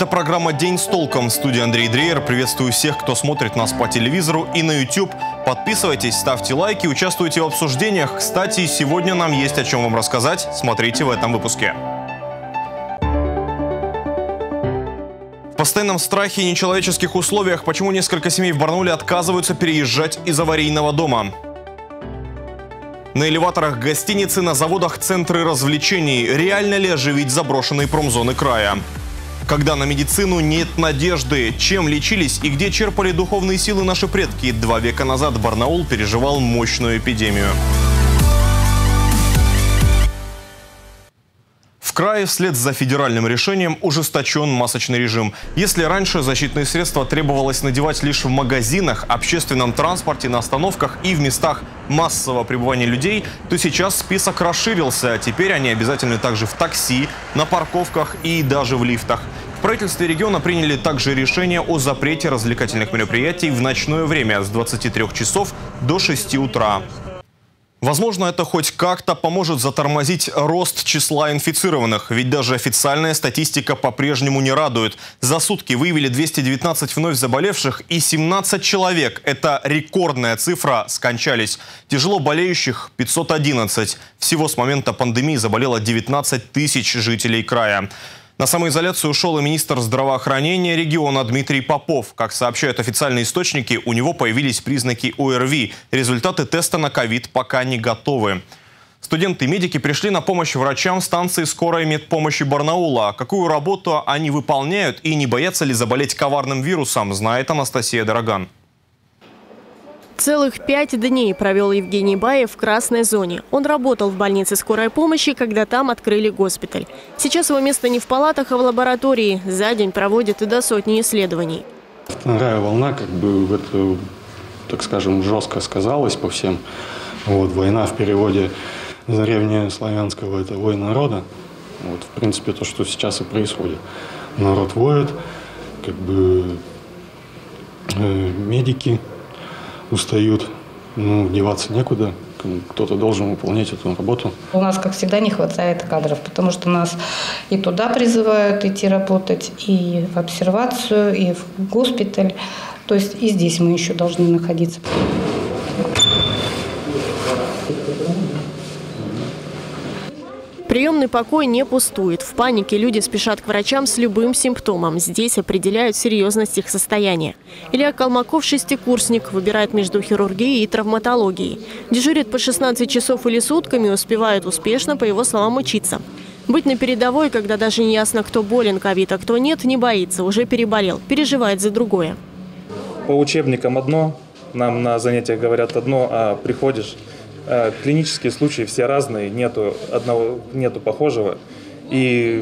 Это программа «День с толком». В студии Андрей Дрейер. Приветствую всех, кто смотрит нас по телевизору и на YouTube. Подписывайтесь, ставьте лайки, участвуйте в обсуждениях. Кстати, сегодня нам есть о чем вам рассказать. Смотрите в этом выпуске. В постоянном страхе и нечеловеческих условиях, почему несколько семей в Барнауле отказываются переезжать из аварийного дома. На элеваторах гостиницы, на заводах центры развлечений. Реально ли оживить заброшенные промзоны края? Когда на медицину нет надежды, чем лечились и где черпали духовные силы наши предки? 2 века назад Барнаул переживал мощную эпидемию. В крае вслед за федеральным решением ужесточен масочный режим. Если раньше защитные средства требовалось надевать лишь в магазинах, общественном транспорте, на остановках и в местах массового пребывания людей, то сейчас список расширился. Теперь они обязательны также в такси, на парковках и даже в лифтах. В правительстве региона приняли также решение о запрете развлекательных мероприятий в ночное время с 23 часов до 6 утра. Возможно, это хоть как-то поможет затормозить рост числа инфицированных. Ведь даже официальная статистика по-прежнему не радует. За сутки выявили 219 вновь заболевших и 17 человек. Это рекордная цифра, скончались. Тяжело болеющих 511. Всего с момента пандемии заболело 19 тысяч жителей края. На самоизоляцию ушел и министр здравоохранения региона Дмитрий Попов. Как сообщают официальные источники, у него появились признаки ОРВИ. Результаты теста на ковид пока не готовы. Студенты и медики пришли на помощь врачам станции скорой медпомощи Барнаула. Какую работу они выполняют и не боятся ли заболеть коварным вирусом, знает Анастасия Дороган. Целых 5 дней провел Евгений Баев в красной зоне. Он работал в больнице скорой помощи, когда там открыли госпиталь. Сейчас его место не в палатах, а в лаборатории. За день проводит до сотни исследований. Вторая волна, это, так скажем, жестко сказалась по всем. Война в переводе с древнеславянского – это вой народа. В принципе, то, что сейчас и происходит. Народ воет, медики устают, деваться некуда, кто-то должен выполнять эту работу. У нас, как всегда, не хватает кадров, потому что нас и туда призывают идти работать, и в обсервацию, и в госпиталь. То есть и здесь мы еще должны находиться. Приемный покой не пустует. В панике люди спешат к врачам с любым симптомом. Здесь определяют серьезность их состояния. Илья Колмаков, 6-курсник, выбирает между хирургией и травматологией. Дежурит по 16 часов или сутками, успевает успешно, по его словам, учиться. Быть на передовой, когда даже не ясно, кто болен ковид, а кто нет, не боится, уже переболел, переживает за другое. По учебникам одно, нам на занятиях говорят одно, а приходишь. Клинические случаи все разные, нету похожего. И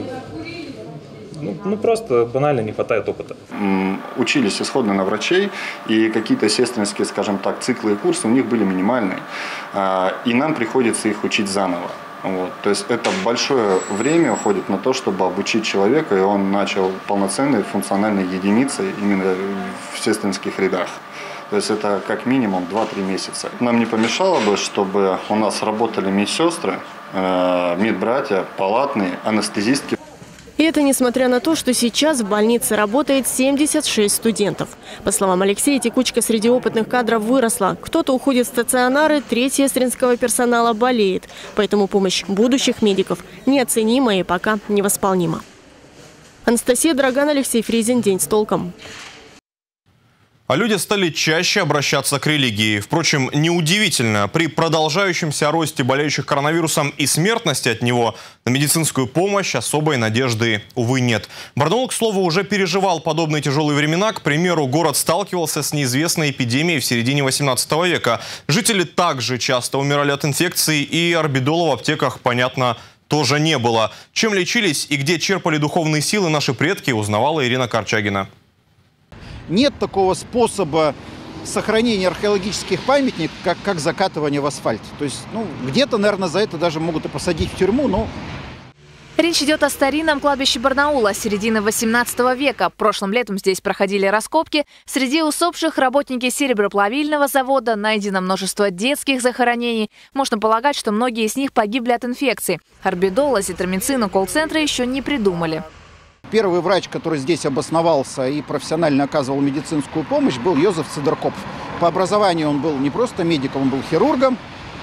просто банально не хватает опыта. Учились исходно на врачей, и какие-то сестринские, скажем так, циклы и курсы у них были минимальные. И нам приходится их учить заново. То есть это большое время уходит на то, чтобы обучить человека, и он начал полноценной функциональной единицей именно в сестринских рядах. То есть это как минимум 2-3 месяца. Нам не помешало бы, чтобы у нас работали медсестры, медбратья, палатные, анестезистки. И это несмотря на то, что сейчас в больнице работает 76 студентов. По словам Алексея, текучка среди опытных кадров выросла. Кто-то уходит в стационары, треть сестринского персонала болеет. Поэтому помощь будущих медиков неоценима и пока невосполнима. Анастасия Дороган, Алексей Фризин. День с толком. А люди стали чаще обращаться к религии. Впрочем, неудивительно, при продолжающемся росте болеющих коронавирусом и смертности от него на медицинскую помощь особой надежды, увы, нет. Барнаул, к слову, уже переживал подобные тяжелые времена. К примеру, город сталкивался с неизвестной эпидемией в середине 18 века. Жители также часто умирали от инфекций, и орбидола в аптеках, понятно, тоже не было. Чем лечились и где черпали духовные силы наши предки, узнавала Ирина Корчагина. Нет такого способа сохранения археологических памятников, как закатывание в асфальт. То есть, где-то, наверное, за это даже могут и посадить в тюрьму, но... Речь идет о старинном кладбище Барнаула середины 18 века. Прошлым летом здесь проходили раскопки. Среди усопших работники сереброплавильного завода, найдено множество детских захоронений. Можно полагать, что многие из них погибли от инфекций. Орбидол, азитромицин, колл-центры еще не придумали. первый врач, который здесь обосновался и профессионально оказывал медицинскую помощь, был Йозеф Цидеркопф. По образованию он был не просто медиком, он был хирургом.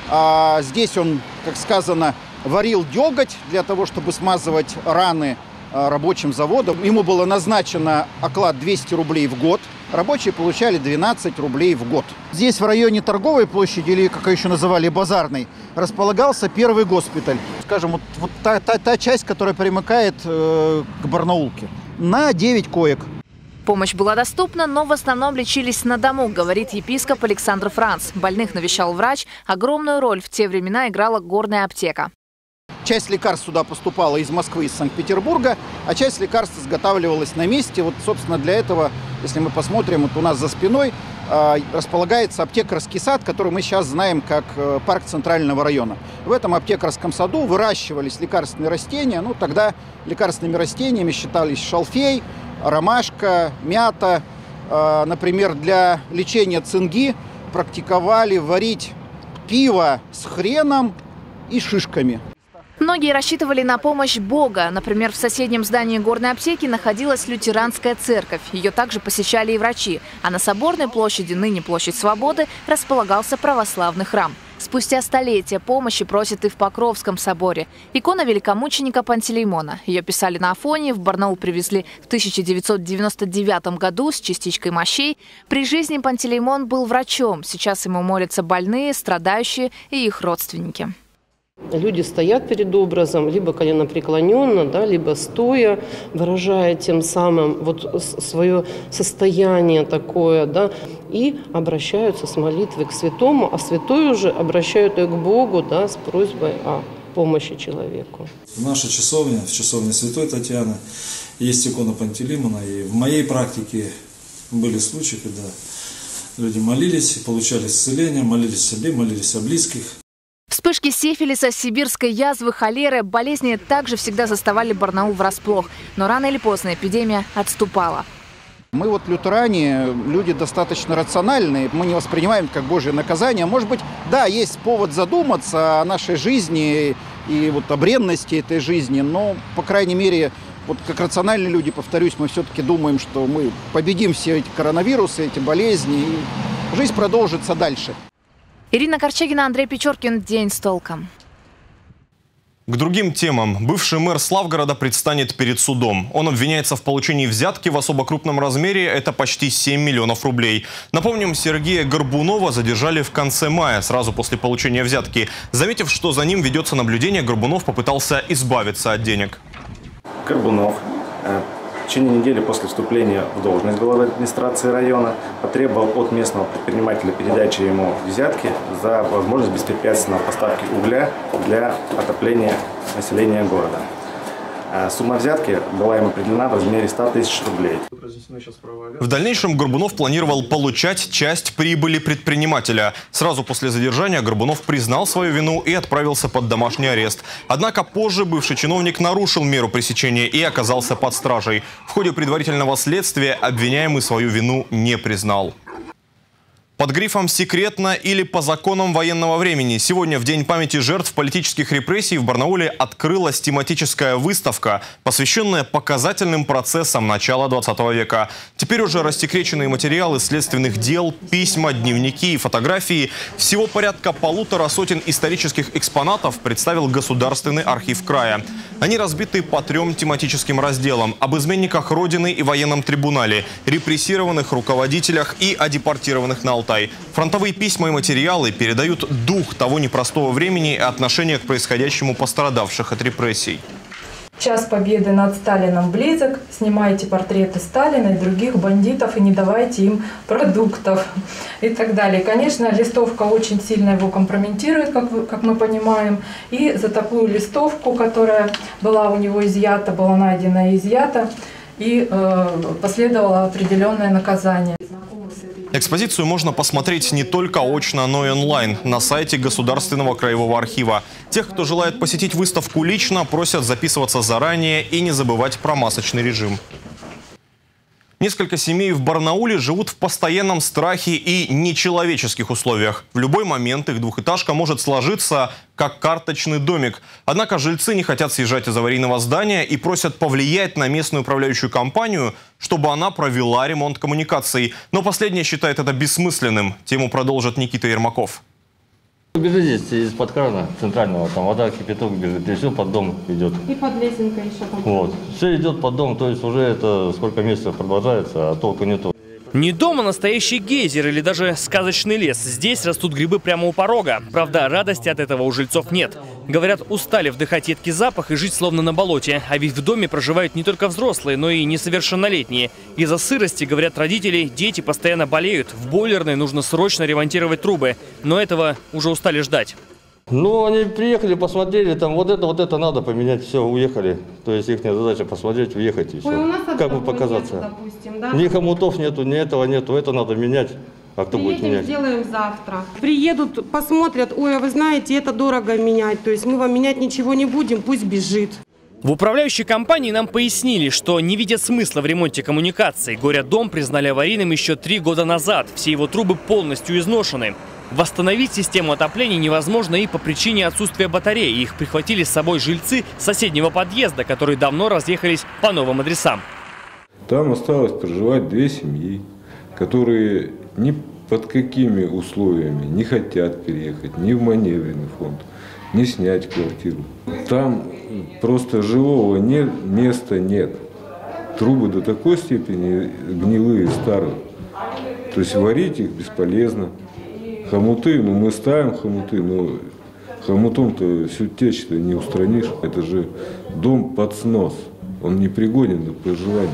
А здесь он, как сказано, варил деготь для того, чтобы смазывать раны рабочим заводом. Ему было назначено оклад 200 рублей в год. Рабочие получали 12 рублей в год. Здесь в районе Торговой площади, или как ее еще называли, Базарной, располагался первый госпиталь. Скажем, вот та часть, которая примыкает к Барнаулке. На 9 коек. Помощь была доступна, но в основном лечились на дому, говорит епископ Александр Франц. Больных навещал врач. Огромную роль в те времена играла горная аптека. Часть лекарств сюда поступала из Москвы, из Санкт-Петербурга, а часть лекарств изготавливалась на месте. Вот, собственно, для этого, если мы посмотрим, вот у нас за спиной располагается аптекарский сад, который мы сейчас знаем как парк Центрального района. В этом аптекарском саду выращивались лекарственные растения. Ну, тогда лекарственными растениями считались шалфей, ромашка, мята. Например, для лечения цинги практиковали варить пиво с хреном и шишками. Многие рассчитывали на помощь Бога. Например, в соседнем здании горной аптеки находилась лютеранская церковь. Ее также посещали и врачи. А на Соборной площади, ныне площадь Свободы, располагался православный храм. Спустя столетия помощи просят и в Покровском соборе. Икона великомученика Пантелеймона. Ее писали на Афоне, в Барнаул привезли в 1999 году с частичкой мощей. При жизни Пантелеймон был врачом. Сейчас ему молятся больные, страдающие и их родственники. Люди стоят перед образом, либо коленопреклоненно, да, либо стоя, выражая тем самым вот свое состояние такое, да, и обращаются с молитвой к святому, а святой уже обращают ее к Богу, да, с просьбой о помощи человеку. В нашей часовне, в часовне Святой Татьяны, есть икона Пантелеймона, и в моей практике были случаи, когда люди молились, получали исцеление, молились о себе, молились о близких. Вспышки сифилиса, сибирской язвы, холеры, болезни также всегда заставали Барнаул врасплох. Но рано или поздно эпидемия отступала. Мы вот лютеране, люди достаточно рациональные, мы не воспринимаем как Божье наказание. Может быть, да, есть повод задуматься о нашей жизни и вот о бренности этой жизни, но, по крайней мере, вот как рациональные люди, повторюсь, мы все-таки думаем, что мы победим все эти коронавирусы, эти болезни, и жизнь продолжится дальше. Ирина Корчагина, Андрей Печоркин. День с толком. К другим темам. Бывший мэр Славгорода предстанет перед судом. Он обвиняется в получении взятки в особо крупном размере. Это почти 7 миллионов рублей. Напомним, Сергея Горбунова задержали в конце мая, сразу после получения взятки. Заметив, что за ним ведется наблюдение, Горбунов попытался избавиться от денег. Горбунов в течение недели после вступления в должность главы администрации района потребовал от местного предпринимателя передачи ему взятки за возможность беспрепятственной поставки угля для отопления населения города. Сумма взятки была им определена в размере 100 тысяч рублей. В дальнейшем Горбунов планировал получать часть прибыли предпринимателя. Сразу после задержания Горбунов признал свою вину и отправился под домашний арест. Однако позже бывший чиновник нарушил меру пресечения и оказался под стражей. В ходе предварительного следствия обвиняемый свою вину не признал. Под грифом «секретно» или по законам военного времени сегодня, в День памяти жертв политических репрессий, в Барнауле открылась тематическая выставка, посвященная показательным процессам начала 20 века. Теперь уже рассекреченные материалы следственных дел, письма, дневники и фотографии. Всего порядка 1,5 сотен исторических экспонатов представил Государственный архив края. Они разбиты по 3 тематическим разделам: об изменниках Родины и военном трибунале, репрессированных руководителях и о депортированных на Алтай. Фронтовые письма и материалы передают дух того непростого времени и отношение к происходящему пострадавших от репрессий. Час победы над Сталином близок. Снимайте портреты Сталина и других бандитов и не давайте им продуктов. И так далее. Конечно, листовка очень сильно его компрометирует, как мы понимаем. И за такую листовку, которая была у него изъята, была найдена и изъята, и последовало определенное наказание. Экспозицию можно посмотреть не только очно, но и онлайн на сайте Государственного краевого архива. Тех, кто желает посетить выставку лично, просят записываться заранее и не забывать про масочный режим. Несколько семей в Барнауле живут в постоянном страхе и нечеловеческих условиях. В любой момент их двухэтажка может сложиться как карточный домик. Однако жильцы не хотят съезжать из аварийного здания и просят повлиять на местную управляющую компанию, чтобы она провела ремонт коммуникаций. Но последняя считает это бессмысленным. Тему продолжит Никита Ермаков. Бежит здесь из-под крана центрального, там вода, кипяток бежит, и все под дом идет. И под лесенкой еще там. Вот. Все идет под дом, то есть уже это сколько месяцев продолжается, а толку нету. Не дом, а настоящий гейзер или даже сказочный лес. Здесь растут грибы прямо у порога. Правда, радости от этого у жильцов нет. Говорят, устали вдыхать едкий запах и жить словно на болоте. А ведь в доме проживают не только взрослые, но и несовершеннолетние. Из-за сырости, говорят родители, дети постоянно болеют. В бойлерной нужно срочно ремонтировать трубы. Но этого уже устали ждать. Ну, они приехали, посмотрели, там вот это надо поменять, все, уехали. То есть их задача посмотреть, уехать и все. Ой, у нас как бы показаться. нету, допустим, да? Ни хомутов нету, ни этого нету, это надо менять. А кто будет менять? Сделаем завтра. Приедут, посмотрят, ой, а вы знаете, это дорого менять. То есть мы вам менять ничего не будем, пусть бежит. В управляющей компании нам пояснили, что не видят смысла в ремонте коммуникаций. Горя-дом признали аварийным еще 3 года назад. Все его трубы полностью изношены. Восстановить систему отопления невозможно и по причине отсутствия батарей. Их прихватили с собой жильцы соседнего подъезда, которые давно разъехались по новым адресам. Там осталось проживать 2 семьи, которые ни под какими условиями не хотят переехать ни в маневренный фонд, ни снять квартиру. Там просто живого места нет. Трубы до такой степени гнилые, старые. То есть варить их бесполезно. Хомуты, ну мы ставим хомуты, но хомутом-то всю течь-то не устранишь. Это же дом под снос, он не пригоден для проживания.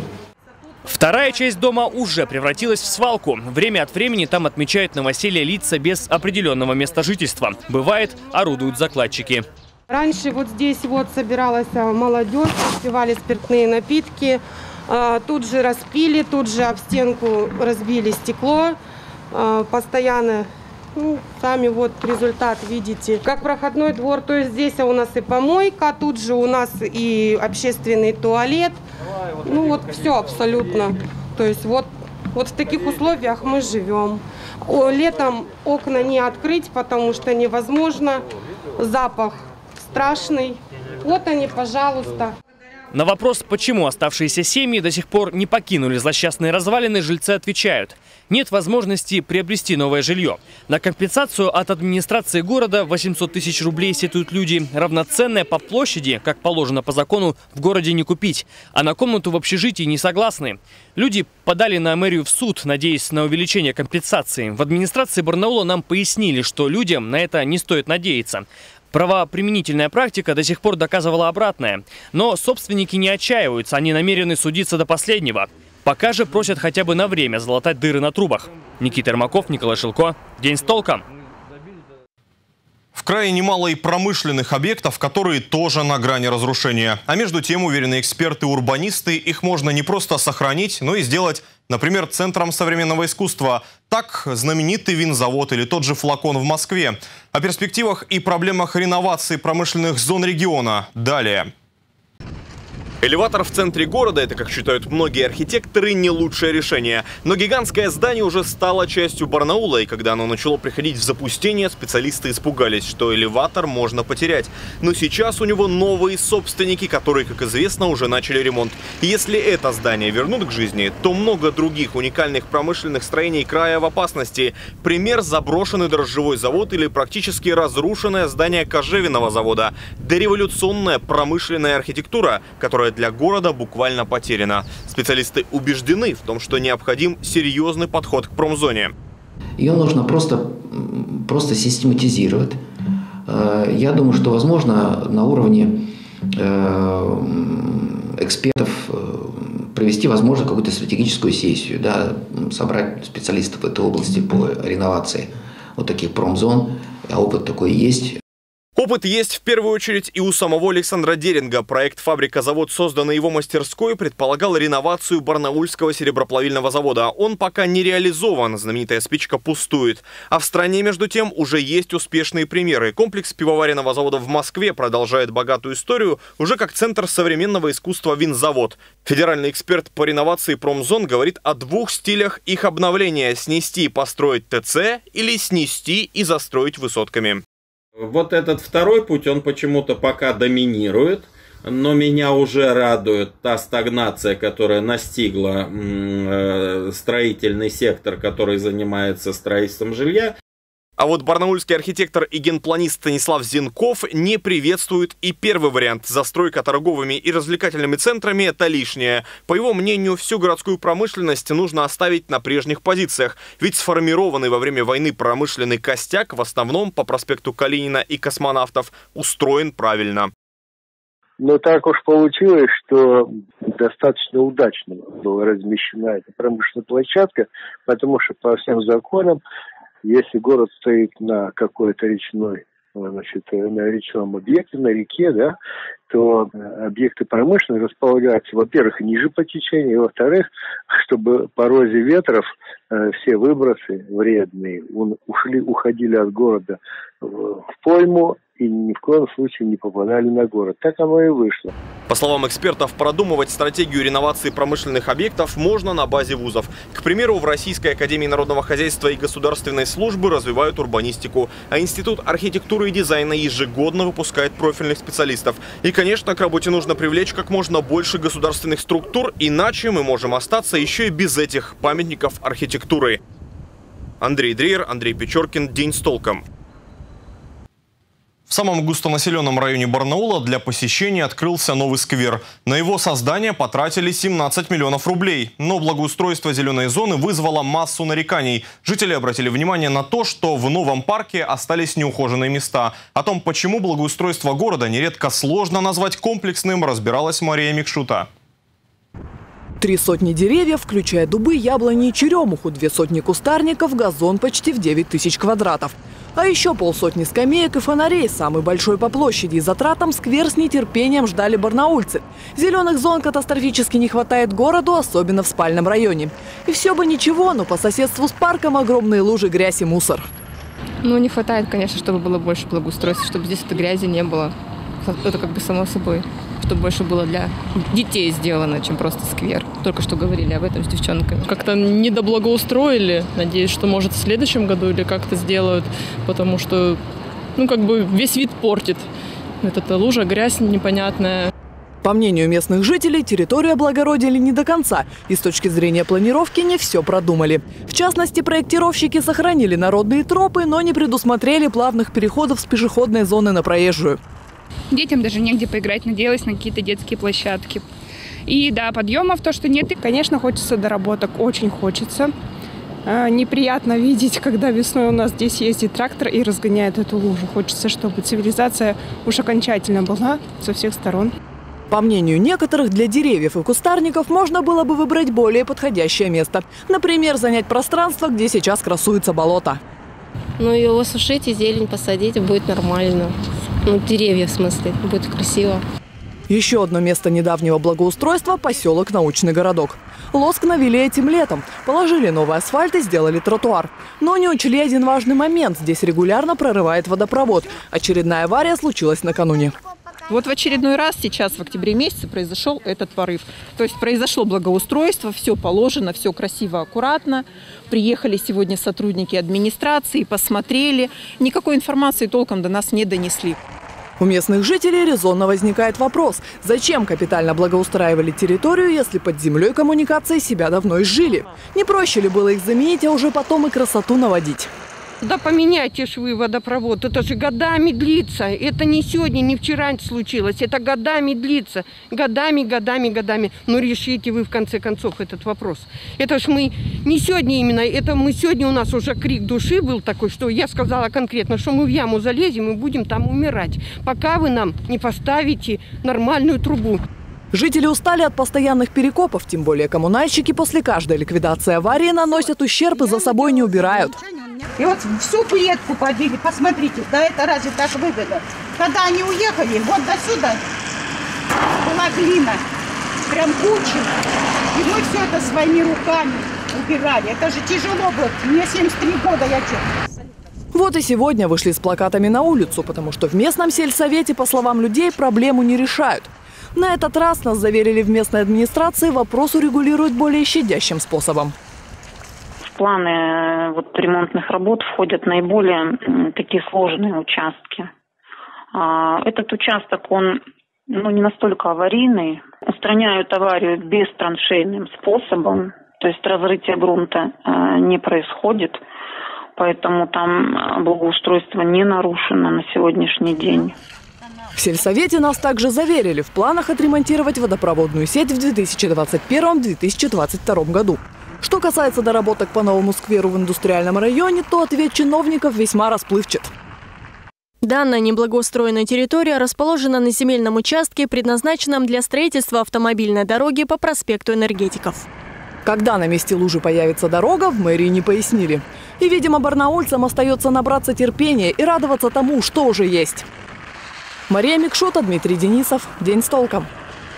Вторая часть дома уже превратилась в свалку. Время от времени там отмечают новоселье лица без определенного места жительства. Бывает, орудуют закладчики. Раньше вот здесь вот собиралась молодежь, распивали спиртные напитки. Тут же распили, тут же об стенку разбили стекло. Постоянно, сами вот результат видите. Как проходной двор, то есть здесь у нас и помойка, тут же у нас и общественный туалет. Ну вот все абсолютно. То есть вот в таких условиях мы живем. Летом окна не открыть, потому что невозможно. Запах страшный. Вот они, пожалуйста. На вопрос, почему оставшиеся семьи до сих пор не покинули злосчастные развалины, жильцы отвечают: нет возможности приобрести новое жилье. На компенсацию от администрации города 800 тысяч рублей сетуют люди. Равноценное по площади, как положено по закону, в городе не купить. А на комнату в общежитии не согласны. Люди подали на мэрию в суд, надеясь на увеличение компенсации. В администрации Барнаула нам пояснили, что людям на это не стоит надеяться. Правоприменительная практика до сих пор доказывала обратное. Но собственники не отчаиваются, они намерены судиться до последнего. Пока же просят хотя бы на время залатать дыры на трубах. Никита Ермаков, Николай Шилко. День с толком. В крае немало и промышленных объектов, которые тоже на грани разрушения. А между тем, уверены эксперты-урбанисты, их можно не просто сохранить, но и сделать, например, центром современного искусства. Так, знаменитый винзавод или тот же Флакон в Москве. О перспективах и проблемах реновации промышленных зон региона. Далее. Элеватор в центре города – это, как считают многие архитекторы, не лучшее решение. Но гигантское здание уже стало частью Барнаула, и когда оно начало приходить в запустение, специалисты испугались, что элеватор можно потерять. Но сейчас у него новые собственники, которые, как известно, уже начали ремонт. И если это здание вернут к жизни, то много других уникальных промышленных строений края в опасности. Пример – заброшенный дрожжевой завод или практически разрушенное здание кожевенного завода. Дореволюционная промышленная архитектура, которая для города буквально потеряна. Специалисты убеждены в том, что необходим серьезный подход к промзоне. Ее нужно просто систематизировать. Я думаю, что возможно на уровне экспертов провести, возможно, какую-то стратегическую сессию, да, собрать специалистов в этой области по реновации вот таких промзон. А опыт такой есть. Опыт есть в первую очередь и у самого Александра Деринга. Проект «Фабрика-завод», созданный его мастерской, предполагал реновацию барнаульского сереброплавильного завода. Он пока не реализован, знаменитая спичка пустует. А в стране, между тем, уже есть успешные примеры. Комплекс пивоваренного завода в Москве продолжает богатую историю уже как центр современного искусства «Винзавод». Федеральный эксперт по реновации «Промзон» говорит о двух стилях их обновления – снести и построить ТЦ или снести и застроить высотками. Вот этот второй путь, он почему-то пока доминирует, но меня уже радует та стагнация, которая настигла строительный сектор, который занимается строительством жилья. А вот барнаульский архитектор и генпланист Станислав Зенков не приветствует и первый вариант. Застройка торговыми и развлекательными центрами – это лишнее. По его мнению, всю городскую промышленность нужно оставить на прежних позициях. Ведь сформированный во время войны промышленный костяк в основном по проспекту Калинина и Космонавтов устроен правильно. Но так уж получилось, что достаточно удачно была размещена эта промышленная площадка, потому что по всем законам, если город стоит на какой-то речной, значит, на речном объекте, на реке, да, то объекты промышленные располагаются, во-первых, ниже по течению, во-вторых, чтобы по розе ветров все выбросы вредные уходили от города в пойму и ни в коем случае не попадали на город. Так оно и вышло. По словам экспертов, продумывать стратегию реновации промышленных объектов можно на базе вузов. К примеру, в Российской академии народного хозяйства и государственной службы развивают урбанистику, а Институт архитектуры и дизайна ежегодно выпускает профильных специалистов. И, конечно, к работе нужно привлечь как можно больше государственных структур, иначе мы можем остаться еще и без этих памятников архитектуры. Андрей Дрейер, Андрей Печоркин. День с толком. В самом густонаселенном районе Барнаула для посещения открылся новый сквер. На его создание потратили 17 миллионов рублей. Но благоустройство зеленой зоны вызвало массу нареканий. Жители обратили внимание на то, что в новом парке остались неухоженные места. О том, почему благоустройство города нередко сложно назвать комплексным, разбиралась Мария Микшута. 300 деревьев, включая дубы, яблони и черемуху, 200 кустарников, газон почти в 9000 квадратов. А еще 50 скамеек и фонарей, самый большой по площади и затратам, сквер с нетерпением ждали барнаульцы. Зеленых зон катастрофически не хватает городу, особенно в спальном районе. И все бы ничего, но по соседству с парком огромные лужи, грязь и мусор. Ну, не хватает, конечно, чтобы было больше благоустройства, чтобы здесь этой грязи не было. Это как бы само собой. Чтобы больше было для детей сделано, чем просто сквер. Только что говорили об этом с девчонками. Как-то недоблагоустроили. Надеюсь, что, может, в следующем году или как-то сделают. Потому что, ну, как бы весь вид портит. Вот эта лужа, грязь непонятная. По мнению местных жителей, территорию облагородили не до конца. И с точки зрения планировки не все продумали. В частности, проектировщики сохранили народные тропы, но не предусмотрели плавных переходов с пешеходной зоны на проезжую. Детям даже негде поиграть, надеялась на какие-то детские площадки. И да, подъемов то, что нет. И, конечно, хочется доработок, очень хочется. Неприятно видеть, когда весной у нас здесь ездит трактор и разгоняет эту лужу. Хочется, чтобы цивилизация уж окончательно была со всех сторон. По мнению некоторых, для деревьев и кустарников можно было бы выбрать более подходящее место. Например, занять пространство, где сейчас красуется болото. Ну, его сушить и зелень посадить будет нормально. Ну, деревья в смысле, будет красиво. Еще одно место недавнего благоустройства – поселок Научный городок. Лоск навели этим летом. Положили новый асфальт и сделали тротуар. Но не учли один важный момент. Здесь регулярно прорывает водопровод. Очередная авария случилась накануне. Вот в очередной раз сейчас в октябре месяце произошел этот порыв. То есть произошло благоустройство, все положено, все красиво, аккуратно. Приехали сегодня сотрудники администрации, посмотрели. Никакой информации толком до нас не донесли. У местных жителей резонно возникает вопрос, зачем капитально благоустраивали территорию, если под землей коммуникации себя давно изжили? Не проще ли было их заменить, а уже потом и красоту наводить? Да поменяйте швы водопровод, это же годами длится. Это не сегодня, не вчера случилось, это годами длится. Годами. Но решите вы в конце концов этот вопрос. Это ж мы не сегодня именно, это мы сегодня у нас уже крик души был такой, что я сказала конкретно, что мы в яму залезем и будем там умирать, пока вы нам не поставите нормальную трубу. Жители устали от постоянных перекопов, тем более коммунальщики после каждой ликвидации аварии наносят ущерб и за собой не убирают. И вот всю плитку побили, посмотрите, да это разве так выгодно? Когда они уехали, вот до сюда была глина, прям куча. И мы все это своими руками убирали. Это же тяжело было. Мне 73 года, я что? Вот и сегодня вышли с плакатами на улицу, потому что в местном сельсовете, по словам людей, проблему не решают. На этот раз нас заверили в местной администрации, вопрос урегулируют более щадящим способом. В планы ремонтных работ входят наиболее такие сложные участки. Этот участок, он не настолько аварийный. Устраняют аварию бестраншейным способом, то есть разрытие грунта не происходит, поэтому там благоустройство не нарушено на сегодняшний день. В сельсовете нас также заверили в планах отремонтировать водопроводную сеть в 2021-2022 году. Что касается доработок по новому скверу в индустриальном районе, то ответ чиновников весьма расплывчат. Данная неблагоустроенная территория расположена на земельном участке, предназначенном для строительства автомобильной дороги по проспекту Энергетиков. Когда на месте лужи появится дорога, в мэрии не пояснили. И, видимо, барнаульцам остается набраться терпения и радоваться тому, что уже есть. Мария Микшота, Дмитрий Денисов. День с толком.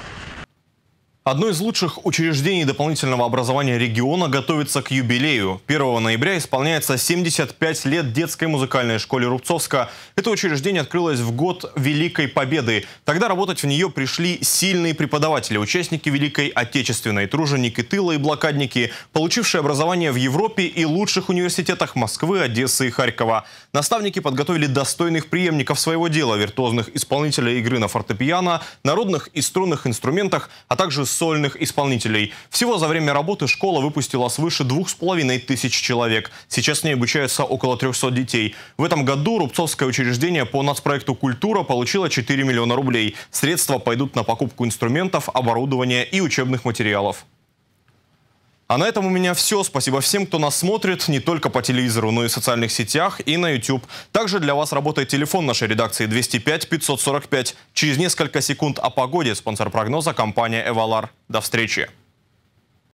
Одно из лучших учреждений дополнительного образования региона готовится к юбилею. 1 ноября исполняется 75 лет детской музыкальной школе Рубцовска. Это учреждение открылось в год Великой Победы. Тогда работать в нее пришли сильные преподаватели, участники Великой Отечественной, труженики тыла и блокадники, получившие образование в Европе и лучших университетах Москвы, Одессы и Харькова. Наставники подготовили достойных преемников своего дела, виртуозных исполнителей игры на фортепиано, народных и струнных инструментах, а также сольных исполнителей. Всего за время работы школа выпустила свыше 2500 человек. Сейчас в ней обучаются около 300 детей. В этом году Рубцовское учреждение по нацпроекту «Культура» получило 4 миллиона рублей. Средства пойдут на покупку инструментов, оборудования и учебных материалов. А на этом у меня все. Спасибо всем, кто нас смотрит не только по телевизору, но и в социальных сетях и на YouTube. Также для вас работает телефон нашей редакции 205 545. Через несколько секунд о погоде. Спонсор прогноза — компания «Эвалар». До встречи.